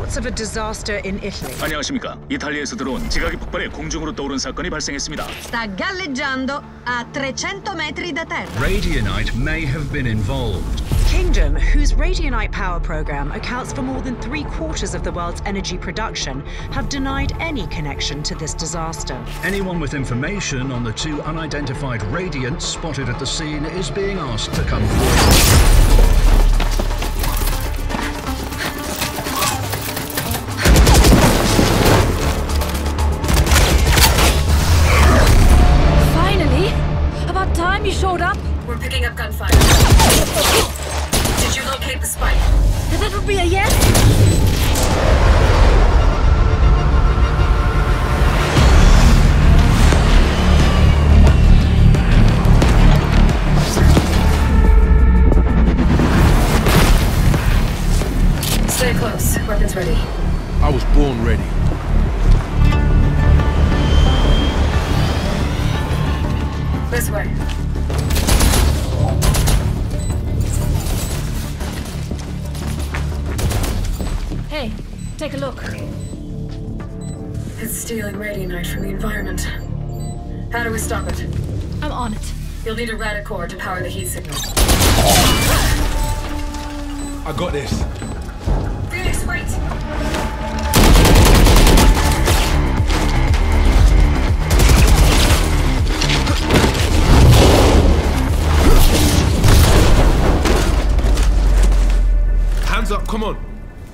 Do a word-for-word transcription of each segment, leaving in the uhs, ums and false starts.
reports of a disaster in Italy. 안녕하십니까. 이탈리아에서 들어온 지각이 폭발해 공중으로 떠오른 사건이 발생했습니다. Sta galleggiando a trecento metri da terra. Radianite may have been involved. Kingdom, whose Radianite power program accounts for more than three quarters of the world's energy production, have denied any connection to this disaster. Anyone with information on the two unidentified radiants spotted at the scene is being asked to come forward. You showed up? We're picking up gunfire. Did you locate the spike? That would be a yes? Stay close. Weapons ready. I was born ready. This way. Hey, take a look. It's stealing Radianite from the environment. How do we stop it? I'm on it. You'll need a Radicore to power the heat signal. I got this. Phoenix, wait! Hands up, come on.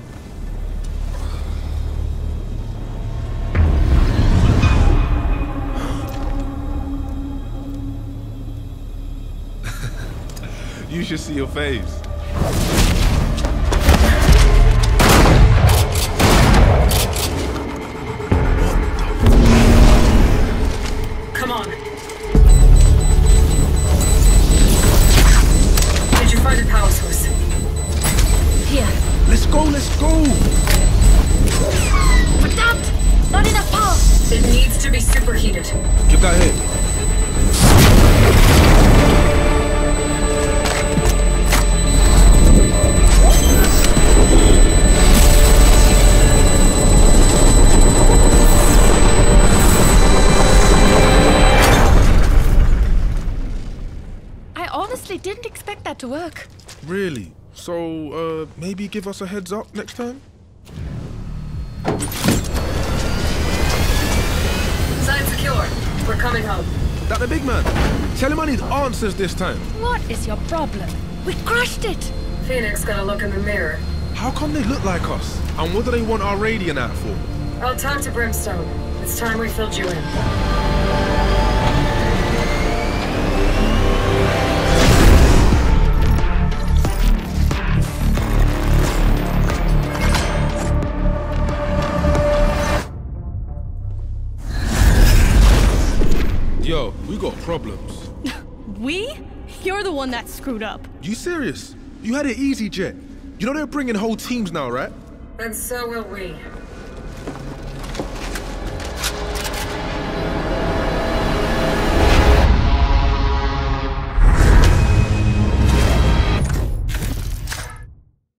You should see your face. Come on. Did you find a power source? Here. Let's go, let's go! Verdammt! Not enough power! It needs to be superheated. Give that here. I honestly didn't expect that to work. Really? So, uh, maybe give us a heads up next time? Side secure. We're coming home. That the big man. Tell him I need answers this time. What is your problem? We crushed it! Phoenix got a look in the mirror. How come they look like us? And what do they want our Radianite for? I'll talk to Brimstone. It's time we filled you in. Yo, we got problems. We? You're the one that screwed up. You serious? You had it easy, Jet. You know they're bringing whole teams now, right? And so will we.